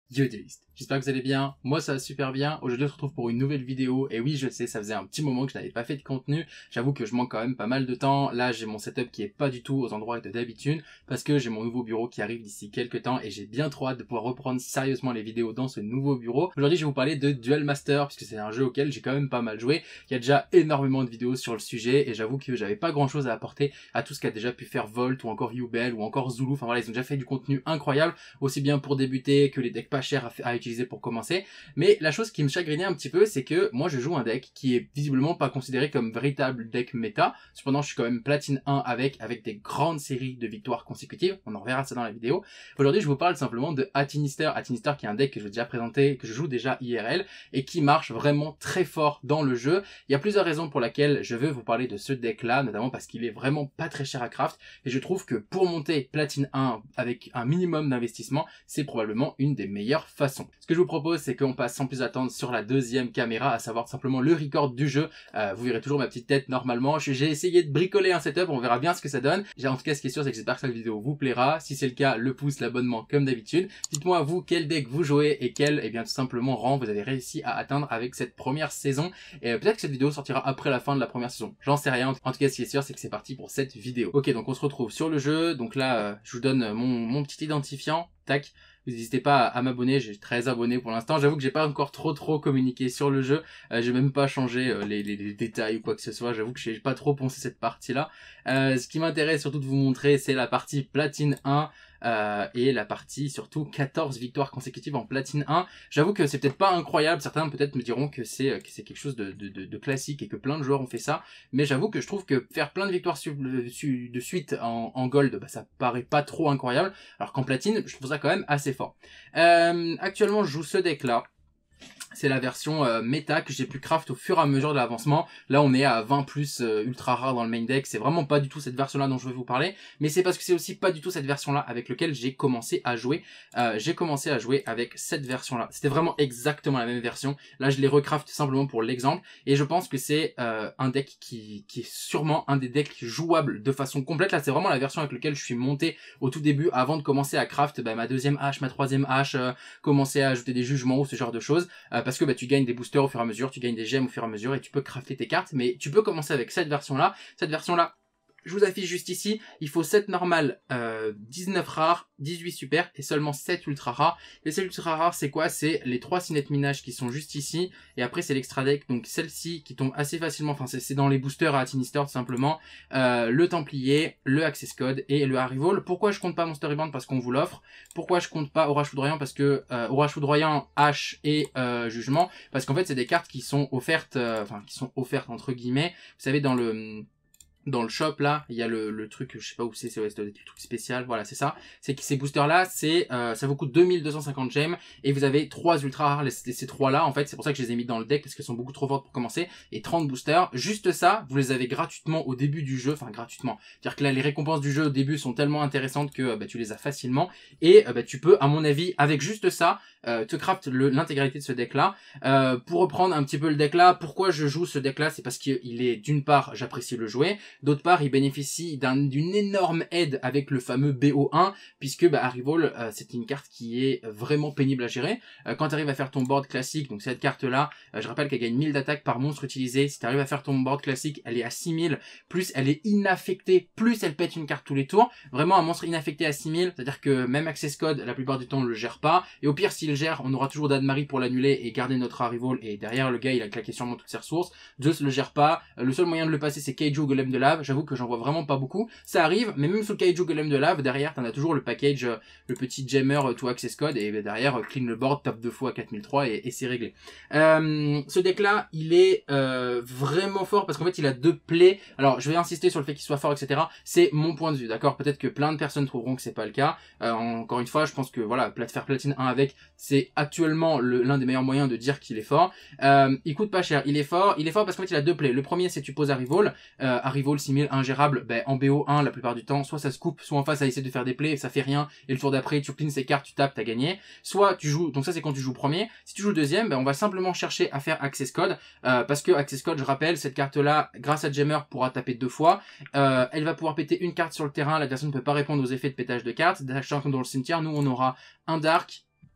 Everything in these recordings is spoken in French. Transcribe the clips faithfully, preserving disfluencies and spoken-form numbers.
Yo Duelist, j'espère que vous allez bien, moi ça va super bien. Aujourd'hui on se retrouve pour une nouvelle vidéo, et oui je sais, ça faisait un petit moment que je n'avais pas fait de contenu, j'avoue que je manque quand même pas mal de temps. Là j'ai mon setup qui est pas du tout aux endroits de d'habitude, parce que j'ai mon nouveau bureau qui arrive d'ici quelques temps, et j'ai bien trop hâte de pouvoir reprendre sérieusement les vidéos dans ce nouveau bureau. Aujourd'hui je vais vous parler de Duel Master, puisque c'est un jeu auquel j'ai quand même pas mal joué, il y a déjà énormément de vidéos sur le sujet, et j'avoue que j'avais pas grand chose à apporter à tout ce qu'a déjà pu faire Volt, ou encore Yubel, ou encore Zulu. Enfin voilà, ils ont déjà fait du contenu incroyable, aussi bien pour débuter que les decks pas chers à, à utiliser pour commencer. Mais la chose qui me chagrinait un petit peu, c'est que moi je joue un deck qui est visiblement pas considéré comme véritable deck méta. Cependant je suis quand même platine un avec, avec des grandes séries de victoires consécutives, on en reverra ça dans la vidéo. Aujourd'hui je vous parle simplement de Atinister, Atinister qui est un deck que je vais déjà présenter, que je joue déjà I R L, et qui marche vraiment très fort dans le jeu. Il y a plusieurs raisons pour lesquelles je veux vous parler de ce deck là, notamment parce qu'il est vraiment pas très cher à craft, et je trouve que pour monter platine un avec un minimum d'investissement, c'est probablement une des meilleures façons. Ce que je vous propose, c'est qu'on passe sans plus attendre sur la deuxième caméra, à savoir simplement le record du jeu. Euh, vous verrez toujours ma petite tête normalement. J'ai essayé de bricoler un setup, on verra bien ce que ça donne. En tout cas, ce qui est sûr, c'est que j'espère que cette vidéo vous plaira. Si c'est le cas, le pouce, l'abonnement comme d'habitude. Dites-moi vous quel deck vous jouez et quel, eh bien tout simplement, rang vous avez réussi à atteindre avec cette première saison. Et euh, peut-être que cette vidéo sortira après la fin de la première saison. J'en sais rien. En tout cas, ce qui est sûr, c'est que c'est parti pour cette vidéo. Ok, donc on se retrouve sur le jeu. Donc là, euh, je vous donne mon, mon petit identifiant. Tac. N'hésitez pas à m'abonner, j'ai treize abonnés pour l'instant. J'avoue que j'ai pas encore trop trop communiqué sur le jeu. Euh, j'ai même pas changé euh, les, les, les détails ou quoi que ce soit. J'avoue que j'ai pas trop poncé cette partie-là. Euh, ce qui m'intéresse surtout de vous montrer, c'est la partie platine un. Euh, et la partie surtout quatorze victoires consécutives en platine un. J'avoue que c'est peut-être pas incroyable, certains peut-être me diront que c'est que c'est quelque chose de, de, de, de classique et que plein de joueurs ont fait ça, mais j'avoue que je trouve que faire plein de victoires su, su, de suite en, en gold, bah, ça paraît pas trop incroyable, alors qu'en platine je trouve ça quand même assez fort. Euh, actuellement je joue ce deck là. C'est la version euh, méta que j'ai pu craft au fur et à mesure de l'avancement. Là on est à vingt plus euh, ultra rare dans le main deck. C'est vraiment pas du tout cette version là dont je vais vous parler. Mais c'est parce que c'est aussi pas du tout cette version là avec laquelle j'ai commencé à jouer. Euh, j'ai commencé à jouer avec cette version là. C'était vraiment exactement la même version. Là je l'ai recraft simplement pour l'exemple. Et je pense que c'est euh, un deck qui, qui est sûrement un des decks jouables de façon complète. Là c'est vraiment la version avec laquelle je suis monté au tout début avant de commencer à craft bah, ma deuxième hache, ma troisième hache, euh, commencer à ajouter des jugements ou ce genre de choses. Euh, parce que bah, tu gagnes des boosters au fur et à mesure, tu gagnes des gemmes au fur et à mesure et tu peux crafter tes cartes, mais tu peux commencer avec cette version là. Cette version là, je vous affiche juste ici, il faut sept normales, euh, dix-neuf rares, dix-huit super et seulement sept ultra rares. Les sept ultra rares c'est quoi? C'est les trois Cinet Minage qui sont juste ici, et après c'est l'extra deck, donc celle-ci qui tombe assez facilement, enfin c'est dans les boosters à Atinister tout simplement, euh, le Templier, le Access Code et le Arrival. Pourquoi je compte pas mon Storybound? Parce qu'on vous l'offre. Pourquoi je compte pas Orage Foudroyant? Parce que euh, Orage Foudroyant, H et euh, Jugement, parce qu'en fait c'est des cartes qui sont offertes, euh, enfin qui sont offertes entre guillemets, vous savez dans le... dans le shop là, il y a le, le truc, je sais pas où c'est, c'est ouais, le truc spécial, voilà c'est ça, c'est que ces boosters là, c'est euh, ça vous coûte deux mille deux cent cinquante gemmes, et vous avez trois ultra rares, les, ces trois là en fait, c'est pour ça que je les ai mis dans le deck, parce qu'elles sont beaucoup trop fortes pour commencer, et trente boosters, juste ça, vous les avez gratuitement au début du jeu, enfin gratuitement, c'est-à-dire que là les récompenses du jeu au début sont tellement intéressantes que bah, tu les as facilement, et bah, tu peux à mon avis, avec juste ça, euh, te craft l'intégralité de ce deck là. Euh, pour reprendre un petit peu le deck là, pourquoi je joue ce deck là, c'est parce qu'il est d'une part, j'apprécie le jouer, d'autre part, il bénéficie d'une énorme aide avec le fameux B O un, puisque bah, Arrival, euh, c'est une carte qui est vraiment pénible à gérer. Euh, quand tu arrives à faire ton board classique, donc cette carte-là, euh, je rappelle qu'elle gagne mille d'attaque par monstre utilisé. Si tu arrives à faire ton board classique, elle est à six mille, plus elle est inaffectée, plus elle pète une carte tous les tours. Vraiment un monstre inaffecté à six mille, c'est-à-dire que même Access Code, la plupart du temps, on le gère pas. Et au pire, s'il gère, on aura toujours Dad-Marie pour l'annuler et garder notre Arrival. Et derrière, le gars, il a claqué sûrement toutes ses ressources. Zeus le gère pas. Euh, le seul moyen de le passer, c'est Kaiju Golem de Lave. J'avoue que j'en vois vraiment pas beaucoup. Ça arrive, mais même sous le Kaiju Golem de Lave, derrière, t'en as toujours le package, euh, le petit Jammer euh, to Access Code, et bah, derrière, euh, clean le board, tape deux fois à quatre mille trois, et, et c'est réglé. Euh, ce deck-là, il est euh, vraiment fort, parce qu'en fait, il a deux plays. Alors, je vais insister sur le fait qu'il soit fort, et cetera. C'est mon point de vue, d'accord? Peut-être que plein de personnes trouveront que c'est pas le cas. Euh, encore une fois, je pense que, voilà, faire platine un avec, c'est actuellement l'un des meilleurs moyens de dire qu'il est fort. Euh, il coûte pas cher, il est fort. Il est fort parce qu'en fait, il a deux plays. Le premier, c'est tu poses Arrival. Euh, Arrival six mille ingérable, ben, en B O un la plupart du temps, soit ça se coupe, soit en face ça essaie de faire des plays, ça fait rien, et le tour d'après tu cleans ses cartes, tu tapes, t'as gagné. Soit tu joues, donc ça c'est quand tu joues premier. Si tu joues deuxième, ben, on va simplement chercher à faire Access Code, euh, parce que Access Code, je rappelle, cette carte là, grâce à Jammer, pourra taper deux fois. Euh, elle va pouvoir péter une carte sur le terrain, la personne ne peut pas répondre aux effets de pétage de cartes. Sachant que dans le cimetière, nous on aura un Dark,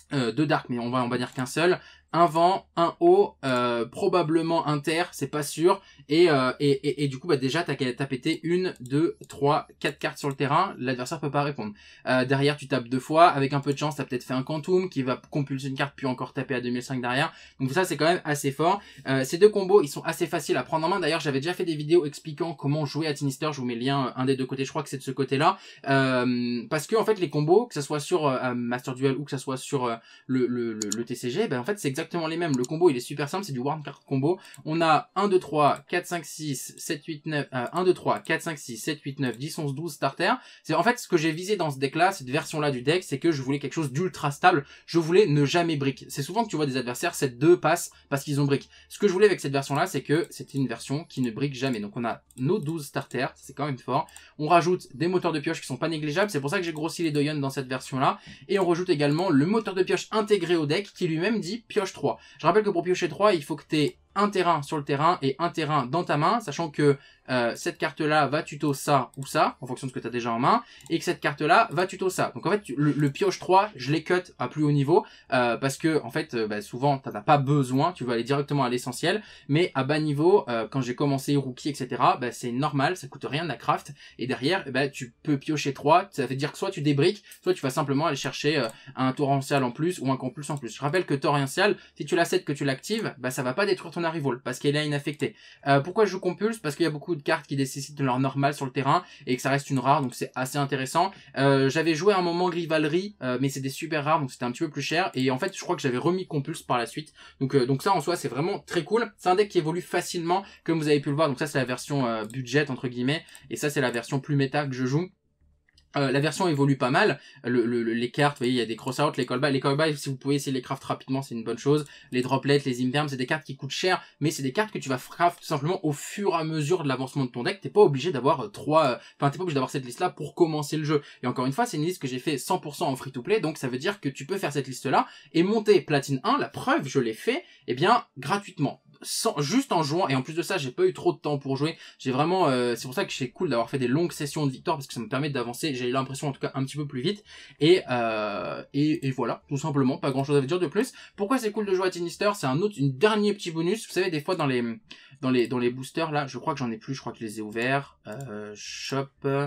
euh, deux dark, mais on va, on va dire qu'un seul. Un vent, un haut, euh, probablement inter, c'est pas sûr. Et, euh, et, et, et du coup, bah déjà, t'as t'as pété une, deux, trois, quatre cartes sur le terrain. L'adversaire peut pas répondre. Euh, derrière, tu tapes deux fois. Avec un peu de chance, t'as peut-être fait un quantum qui va compulser une carte puis encore taper à deux mille cinq derrière. Donc ça, c'est quand même assez fort. Euh, ces deux combos, ils sont assez faciles à prendre en main. D'ailleurs, j'avais déjà fait des vidéos expliquant comment jouer à Tinister. Je vous mets le lien, un des deux côtés. Je crois que c'est de ce côté-là. Euh, parce que en fait, les combos, que ce soit sur euh, Master Duel ou que ce soit sur euh, le, le, le, le T C G, ben en fait, c'est exactement les mêmes. Le combo, il est super simple, c'est du Warm Card combo. On a un, deux, trois, quatre, cinq, six, sept, huit, neuf, euh, un, deux, trois, quatre, cinq, six, sept, huit, neuf, dix, onze, douze starter. C'est en fait ce que j'ai visé dans ce deck-là, cette version-là du deck, c'est que je voulais quelque chose d'ultra stable. Je voulais ne jamais brick. C'est souvent que tu vois des adversaires, sept deux passent parce qu'ils ont brick. Ce que je voulais avec cette version-là, c'est que c'était une version qui ne brick jamais. Donc on a nos douze starters, c'est quand même fort. On rajoute des moteurs de pioche qui sont pas négligeables, c'est pour ça que j'ai grossi les Doyon dans cette version-là. Et on rajoute également le moteur de pioche intégré au deck qui lui-même dit pioche trois. Je rappelle que pour piocher trois, il faut que tu aies un terrain sur le terrain et un terrain dans ta main, sachant que euh, cette carte-là va tuto ça ou ça, en fonction de ce que tu as déjà en main, et que cette carte-là va tuto ça. Donc en fait, le, le pioche trois, je l'ai cut à plus haut niveau, euh, parce que en fait, euh, bah, souvent, tu n'en as pas besoin, tu veux aller directement à l'essentiel, mais à bas niveau, euh, quand j'ai commencé rookie, et cetera, bah, c'est normal, ça coûte rien à craft, et derrière, bah, tu peux piocher trois, ça veut dire que soit tu débriques, soit tu vas simplement aller chercher euh, un torrential en plus ou un compulse en plus. Je rappelle que torrential, si tu l'as que tu l'actives, bah, ça va pas détruire ton Arrival, parce qu'elle est inaffectée. Euh, pourquoi je compulse? Parce qu'il y a beaucoup de cartes qui nécessitent leur normal sur le terrain et que ça reste une rare, donc c'est assez intéressant. Euh, j'avais joué à un moment Grivalry, euh, mais c'est des super rares, donc c'était un petit peu plus cher. Et en fait, je crois que j'avais remis compulse par la suite. Donc, euh, donc ça en soi, c'est vraiment très cool. C'est un deck qui évolue facilement, comme vous avez pu le voir. Donc ça, c'est la version euh, budget entre guillemets, et ça, c'est la version plus méta que je joue. Euh, la version évolue pas mal, le, le, les cartes, vous voyez, il y a des cross-out, les callbacks, les callbacks, si vous pouvez essayer de les craft rapidement, c'est une bonne chose, les droplets, les imperms, c'est des cartes qui coûtent cher, mais c'est des cartes que tu vas craft tout simplement au fur et à mesure de l'avancement de ton deck. T'es pas obligé d'avoir euh, trois, euh, enfin t'es pas obligé d'avoir cette liste-là pour commencer le jeu. Et encore une fois, c'est une liste que j'ai fait cent pour cent en free-to-play, donc ça veut dire que tu peux faire cette liste-là et monter platine un, la preuve, je l'ai fait, eh bien, gratuitement. Sans, juste en jouant, et en plus de ça, j'ai pas eu trop de temps pour jouer. J'ai vraiment, euh, c'est pour ça que c'est cool d'avoir fait des longues sessions de victoire, parce que ça me permet d'avancer, j'ai l'impression en tout cas un petit peu plus vite. Et, euh, et, et voilà, tout simplement, pas grand chose à vous dire de plus. Pourquoi c'est cool de jouer à Tinister? C'est un autre, une dernier petit bonus. Vous savez, des fois dans les, dans les, dans les boosters là, je crois que j'en ai plus, je crois que je les ai ouverts. Euh, shop.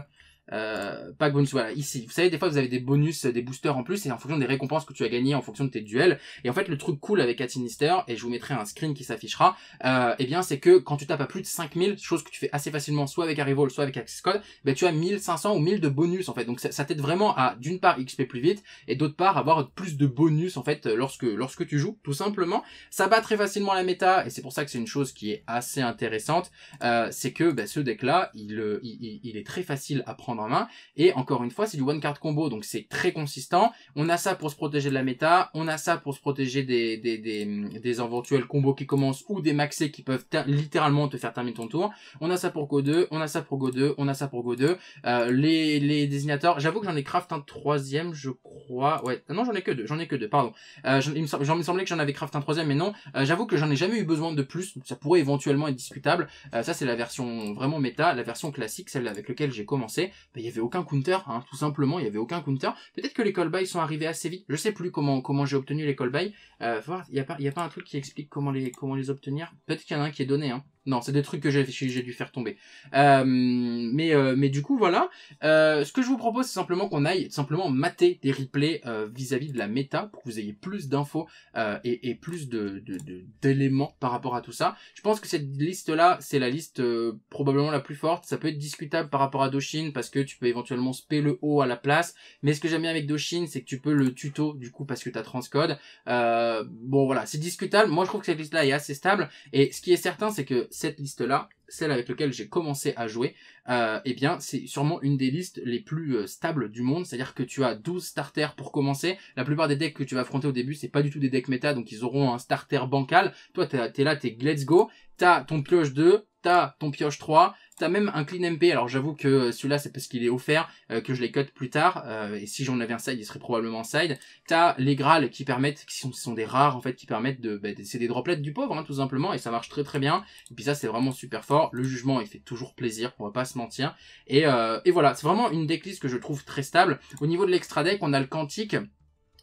Euh, pas bonus, voilà, ici. Vous savez, des fois, vous avez des bonus, des boosters en plus, et en fonction des récompenses que tu as gagnées, en fonction de tes duels. Et en fait, le truc cool avec Tinister, et je vous mettrai un screen qui s'affichera, euh, eh bien, c'est que quand tu tapes à plus de cinq mille, chose que tu fais assez facilement, soit avec Arrival, soit avec Access Code, ben, tu as mille cinq cents ou mille de bonus, en fait. Donc, ça, ça t'aide vraiment à, d'une part, X P plus vite, et d'autre part, avoir plus de bonus, en fait, lorsque, lorsque tu joues, tout simplement. Ça bat très facilement la méta, et c'est pour ça que c'est une chose qui est assez intéressante, euh, c'est que, ben, ce deck-là, il, il, il est très facile à prendre en main, et encore une fois, c'est du one card combo, donc c'est très consistant. On a ça pour se protéger de la méta, on a ça pour se protéger des, des, des, des éventuels combos qui commencent, ou des maxés qui peuvent littéralement te faire terminer ton tour. On a ça pour Go deux, on a ça pour Go deux, on a ça pour Go deux. Euh, les, les désignateurs, j'avoue que j'en ai craft un troisième, je crois. Ouais, non, j'en ai que deux, j'en ai que deux, pardon. Euh, il, me semblait, il me semblait que j'en avais craft un troisième, mais non. Euh, j'avoue que j'en ai jamais eu besoin de plus, donc ça pourrait éventuellement être discutable. Euh, ça, c'est la version vraiment méta. La version classique, celle avec laquelle j'ai commencé, bah, il y avait aucun counter, hein, tout simplement, il y avait aucun counter. Peut-être que les call-by sont arrivés assez vite. Je sais plus comment comment j'ai obtenu les call-by. Euh, voir, il y a pas il y a pas un truc qui explique comment les comment les obtenir. Peut-être qu'il y en a un qui est donné, hein. Non, c'est des trucs que j'ai j'ai dû faire tomber. Euh, mais euh, mais du coup voilà. Euh, ce que je vous propose, c'est simplement qu'on aille simplement mater des replays euh, vis-à-vis de la méta pour que vous ayez plus d'infos euh, et, et plus de de, de d'éléments par rapport à tout ça. Je pense que cette liste là, c'est la liste euh, probablement la plus forte. Ça peut être discutable par rapport à Doshin parce que tu peux éventuellement spé le haut à la place. Mais ce que j'aime bien avec Doshin, c'est que tu peux le tuto du coup parce que tu as transcode. Euh, bon voilà, c'est discutable. Moi je trouve que cette liste là est assez stable. Et ce qui est certain, c'est que cette liste-là, celle avec laquelle j'ai commencé à jouer, euh, eh bien, c'est sûrement une des listes les plus euh, stables du monde. C'est-à-dire que tu as douze starters pour commencer. La plupart des decks que tu vas affronter au début, c'est pas du tout des decks méta, donc ils auront un starter bancal. Toi, t'es, t'es là, t'es let's go. T'as ton pioche deux, t'as ton pioche trois, t'as même un clean M P. Alors j'avoue que celui-là, c'est parce qu'il est offert, euh, que je l'ai cut plus tard. Euh, et si j'en avais un side, il serait probablement side. T'as les Graals qui permettent, qui sont, qui sont des rares en fait, qui permettent de, bah, c'est des droplets du pauvre, hein, tout simplement, et ça marche très très bien. Et puis ça, c'est vraiment super fort. Le jugement, il fait toujours plaisir, on va pas se mentir. Et, euh, et voilà, c'est vraiment une decklist que je trouve très stable. Au niveau de l'extra deck, on a le Quantique,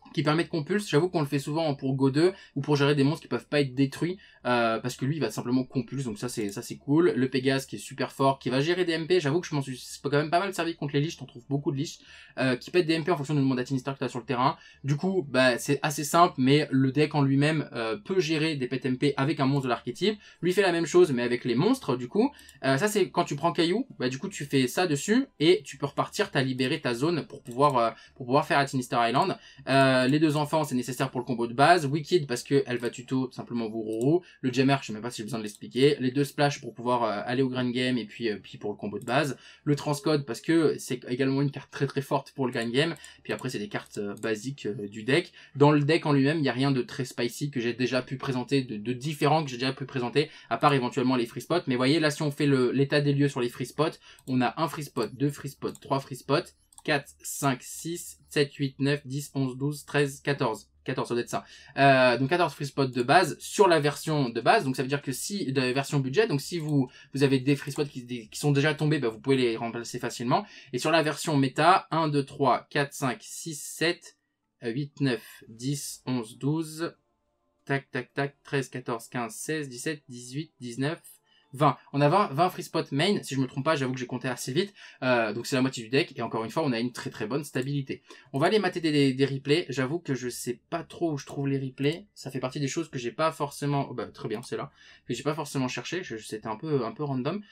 qui permet de compulse. J'avoue qu'on le fait souvent pour Go deux ou pour gérer des monstres qui peuvent pas être détruits euh, parce que lui il va simplement compulse, donc ça c'est ça c'est cool. Le Pégase qui est super fort, qui va gérer des M P. J'avoue que je m'en suis quand même pas mal servi contre les liches, t'en trouves beaucoup de liches euh, qui pètent des M P en fonction du nombre d'Atinister que t'as sur le terrain. Du coup bah c'est assez simple, mais le deck en lui-même euh, peut gérer des pets M P avec un monstre de l'archétype. Lui fait la même chose mais avec les monstres du coup. Euh, ça c'est quand tu prends Caillou, bah du coup tu fais ça dessus et tu peux repartir, t'as libéré ta zone pour pouvoir euh, pour pouvoir faire Atinister Island. Euh, les deux enfants c'est nécessaire pour le combo de base. Wicked parce que elle va tuto tout simplement Wururu. Le Jammer je sais même pas si j'ai besoin de l'expliquer. Les deux splash pour pouvoir euh, aller au grand game et puis euh, puis pour le combo de base. Le Transcode parce que c'est également une carte très très forte pour le grand game. Puis après c'est des cartes euh, basiques euh, du deck. Dans le deck en lui-même il y a rien de très spicy que j'ai déjà pu présenter, de, de différents que j'ai déjà pu présenter, à part éventuellement les free spots. Mais voyez là si on fait l'état des lieux sur les free spots, on a un free spot, deux free spots, trois free spots, quatre, cinq, six, sept, huit, neuf, dix, onze, douze, treize, quatorze. quatorze, ça doit être ça. Euh, donc quatorze free spots de base sur la version de base. Donc ça veut dire que si, de la version budget, donc si vous, vous avez des free spots qui, qui sont déjà tombés, bah, vous pouvez les remplacer facilement. Et sur la version méta, un, deux, trois, quatre, cinq, six, sept, huit, neuf, dix, onze, douze, tac, tac, tac, treize, quatorze, quinze, seize, dix-sept, dix-huit, dix-neuf, vingt. On a vingt, vingt free spot main, si je me trompe pas, j'avoue que j'ai compté assez vite, euh, donc c'est la moitié du deck, et encore une fois, on a une très très bonne stabilité. On va aller mater des, des, des replays, j'avoue que je sais pas trop où je trouve les replays, ça fait partie des choses que j'ai pas forcément, oh bah très bien, c'est là, que j'ai pas forcément cherché, c'était un peu un peu random.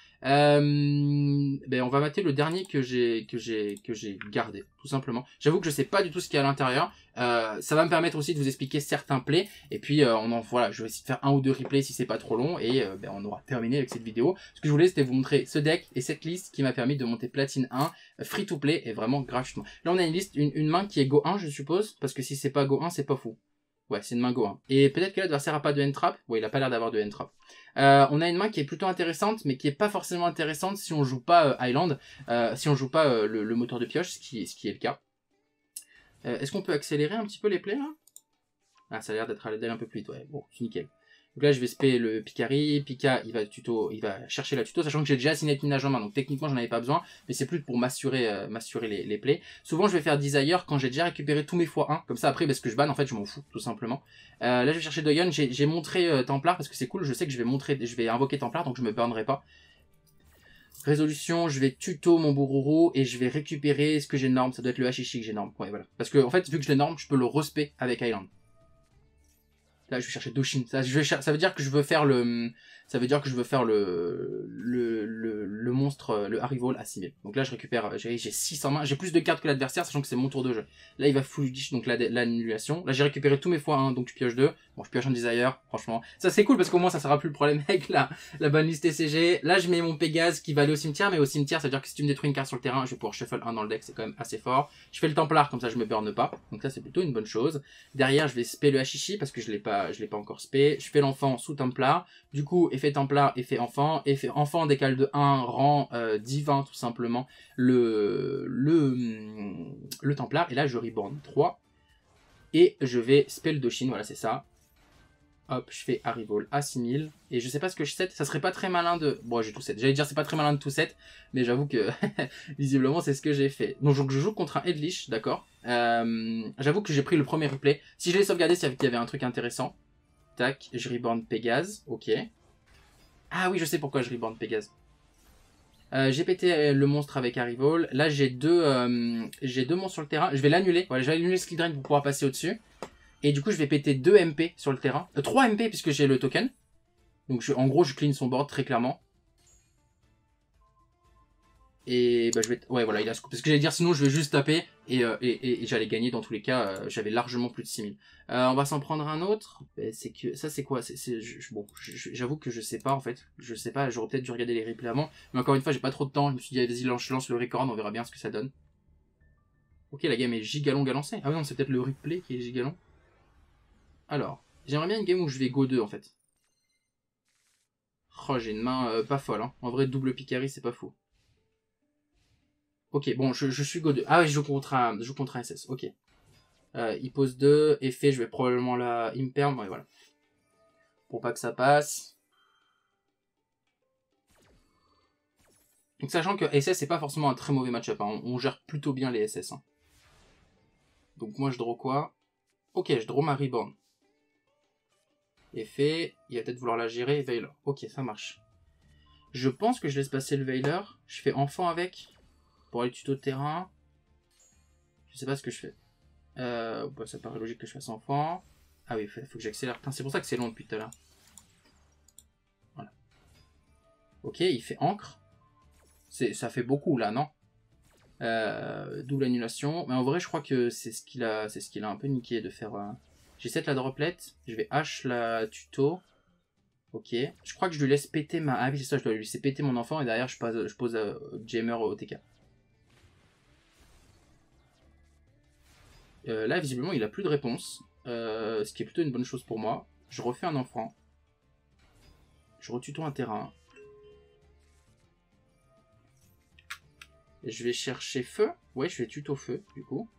Euh, ben on va mater le dernier que j'ai que j'ai que j'ai gardé, tout simplement. J'avoue que je sais pas du tout ce qu'il y a à l'intérieur. Euh, ça va me permettre aussi de vous expliquer certains plays, et puis euh, on en voilà, je vais essayer de faire un ou deux replays si c'est pas trop long, et euh, ben, on aura terminé avec cette vidéo. Ce que je voulais c'était vous montrer ce deck et cette liste qui m'a permis de monter platine un free to play et vraiment gratuitement. Là on a une liste, une, une main qui est Go un je suppose, parce que si c'est pas Go un c'est pas fou. Ouais, c'est une main Go un. Et peut-être que l'adversaire a pas de hand-trap. Ouais, il a pas l'air d'avoir de hand-trap. Euh, on a une main qui est plutôt intéressante, mais qui est pas forcément intéressante si on joue pas euh, Island, euh, si on joue pas euh, le, le moteur de pioche, ce qui, ce qui est le cas. Euh, Est-ce qu'on peut accélérer un petit peu les plays là? Ah, ça a l'air d'être à l'aide un peu plus vite, ouais. Bon, c'est nickel. Donc là, je vais spé le Picari. Pika, il va tuto, il va chercher la tuto, sachant que j'ai déjà assigné une nage en main, donc techniquement, j'en avais pas besoin, mais c'est plus pour m'assurer, euh, m'assurer les, les plays. Souvent, je vais faire Desire quand j'ai déjà récupéré tous mes fois un, comme ça après, parce que je banne, en fait, je m'en fous, tout simplement. Euh, là, je vais chercher Doyon. J'ai montré euh, Templar parce que c'est cool. Je sais que je vais montrer, je vais invoquer Templar, donc je me burnerai pas. Résolution, je vais tuto mon Bururu et je vais récupérer ce que j'ai norme. Ça doit être le Hashishi que j'ai norme. Ouais, voilà. Parce que en fait, vu que je l'ai norme, je peux le respect avec Island. Là, je vais chercher Doshin. Ça, je vais cher... ça veut dire que je veux faire le, ça veut dire que je veux faire le, le, le, le monstre, le Arrival à six mille. Donc là, je récupère, j'ai six cents mains. J'ai plus de cartes que l'adversaire, sachant que c'est mon tour de jeu. Là, il va full dish, donc l'annulation. Là, j'ai récupéré tous mes fois un, donc je pioche deux. Bon, je pioche un Desire, franchement. Ça, c'est cool parce qu'au moins, ça sera plus le problème avec la, la bonne liste T C G. Là, je mets mon Pégase qui va aller au cimetière, mais au cimetière, ça veut dire que si tu me détruis une carte sur le terrain, je vais pouvoir shuffle un dans le deck, c'est quand même assez fort. Je fais le Templar, comme ça, je me burne pas. Donc ça, c'est plutôt une bonne chose. Derrière, je vais spé le Hashishi parce que je l'ai pas, je l'ai pas encore spé. Je fais l'enfant sous Templar. Du coup, effet Templar, effet enfant. Effet enfant décale de un, rang euh, divin, tout simplement, le, le, le Templar. Et là, je reborn trois. Et je vais spell Doshin, voilà, c'est ça. Hop, je fais Arrival à six mille. Et je sais pas ce que je set. Ça serait pas très malin de... Bon, j'ai tout set. J'allais dire c'est pas très malin de tout set. Mais j'avoue que visiblement c'est ce que j'ai fait. Donc je joue contre un Headlish, d'accord. Euh, j'avoue que j'ai pris le premier replay. Si je l'ai sauvegardé, c'est qu'il y avait un truc intéressant. Tac, je reborn Pégase. Ok. Ah oui, je sais pourquoi je reborn Pégase. Euh, j'ai pété le monstre avec Arrival. Là, j'ai deux, euh, j'ai deux monstres sur le terrain. Je vais l'annuler. Voilà, je vais annuler Skill Drain pour pouvoir passer au-dessus. Et du coup, je vais péter deux M P sur le terrain. Euh, trois M P puisque j'ai le token. Donc, je, en gros, je clean son board très clairement. Et bah, je vais... Ouais, voilà, il a ce coup. Parce que j'allais dire, sinon, je vais juste taper. Et, euh, et, et, et j'allais gagner dans tous les cas. Euh, J'avais largement plus de six mille. Euh, on va s'en prendre un autre. Ben, c'est que... Ça, c'est quoi? C'est Bon, j'avoue que je sais pas, en fait. Je sais pas, j'aurais peut-être dû regarder les replays avant. Mais encore une fois, j'ai pas trop de temps. Je me suis dit, vas-y, lance, lance le record. On verra bien ce que ça donne. Ok, la game est gigalong à lancer. Ah oui, non, c'est peut-être le replay qui est gigalong. Alors, j'aimerais bien une game où je vais Go deux en fait. Oh, j'ai une main euh, pas folle. Hein. En vrai, double Picari, c'est pas fou. Ok, bon, je, je suis Go deux. Ah oui, je joue contre un, je joue contre un S S. Ok. Euh, il pose deux. Effet, je vais probablement la imperm. Ouais, voilà. Pour pas que ça passe. Donc, sachant que S S, c'est pas forcément un très mauvais match-up. Hein. On, on gère plutôt bien les S S. Hein. Donc, moi, je draw quoi? Ok, je draw ma Reborn. Effet, il va peut-être vouloir la gérer, Veiler. Ok, ça marche. Je pense que je laisse passer le Veiler. Je fais enfant avec. Pour aller tuto de terrain. Je sais pas ce que je fais. Euh, bah, ça paraît logique que je fasse enfant. Ah oui, il faut, faut que j'accélère. C'est pour ça que c'est long depuis tout à l'heure. Voilà. Ok, il fait encre. Ça fait beaucoup là, non? euh, Double annulation. Mais en vrai, je crois que c'est ce qu'il a, c'est ce qu'il a un peu niqué de faire. Euh... J'ai sept la droplet. Je vais H la tuto. Ok. Je crois que je lui laisse péter ma. Ah oui, c'est ça, je dois lui laisser péter mon enfant et derrière, je pose, je pose euh, Jammer au T K. Euh, là, visiblement, il a plus de réponse. Euh, ce qui est plutôt une bonne chose pour moi. Je refais un enfant. Je retuto un terrain. Et je vais chercher feu. Ouais, je vais tuto feu, du coup.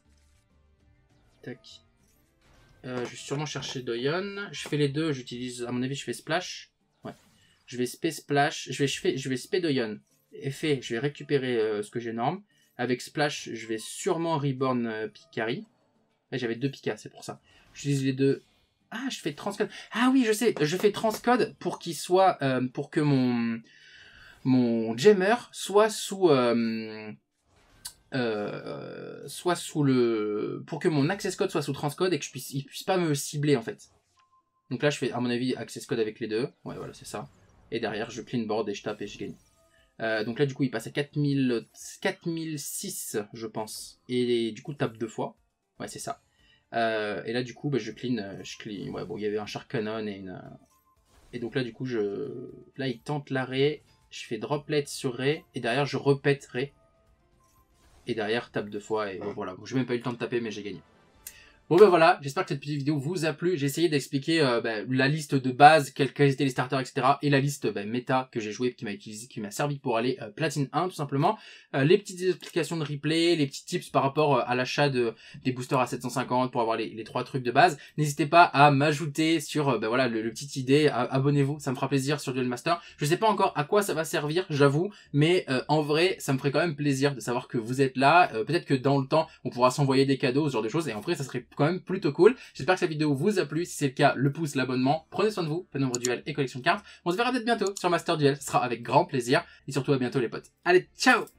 Tac. Euh, je vais sûrement chercher Doyon. Je fais les deux. J'utilise, à mon avis, je fais splash. Ouais. Je vais spé splash. Je vais, je fais, je vais spé Doyon. Effet, je vais récupérer euh, ce que j'ai norme. Avec splash, je vais sûrement reborn euh, Picari. Là, j'avais deux Pika, c'est pour ça. J'utilise les deux. Ah, je fais transcode. Ah oui, je sais. Je fais transcode pour qu'il soit, euh, pour que mon mon jammer soit sous euh, euh, soit sous le pour que mon access code soit sous transcode et que je puisse il puisse pas me cibler en fait. Donc là je fais à mon avis access code avec les deux. Ouais voilà, c'est ça. Et derrière je clean board et je tape et je gagne. Euh, donc là du coup il passe à quatre mille quatre mille six je pense et du coup tape deux fois. Ouais, c'est ça. Euh, et là du coup bah, je clean je clean ouais bon, il y avait un Shark Cannon et une et donc là du coup je là il tente l'arrêt. Je fais droplet sur Ray, et derrière je repète Ray. Et derrière tape deux fois, et voilà. Bon, j'ai même pas eu le temps de taper, mais j'ai gagné. Bon ben voilà, j'espère que cette petite vidéo vous a plu. J'ai essayé d'expliquer euh, ben, la liste de base, quels, quels étaient les starters, et cetera. Et la liste ben, méta que j'ai joué, qui m'a utilisé, qui m'a servi pour aller euh, platine un tout simplement. Euh, les petites explications de replay, les petits tips par rapport euh, à l'achat de des boosters à sept cent cinquante pour avoir les, les trois trucs de base. N'hésitez pas à m'ajouter sur euh, ben, voilà le, le petit idée. Abonnez-vous, ça me fera plaisir sur Duel Master. Je sais pas encore à quoi ça va servir, j'avoue, mais euh, en vrai, ça me ferait quand même plaisir de savoir que vous êtes là. Euh, Peut-être que dans le temps, on pourra s'envoyer des cadeaux, ce genre de choses. Et en vrai, ça serait quand même plutôt cool. J'espère que cette vidéo vous a plu. Si c'est le cas, le pouce, l'abonnement. Prenez soin de vous, faites nombre duel et collection de cartes. On se verra peut-être bientôt sur Master Duel. Ce sera avec grand plaisir. Et surtout à bientôt les potes. Allez, ciao!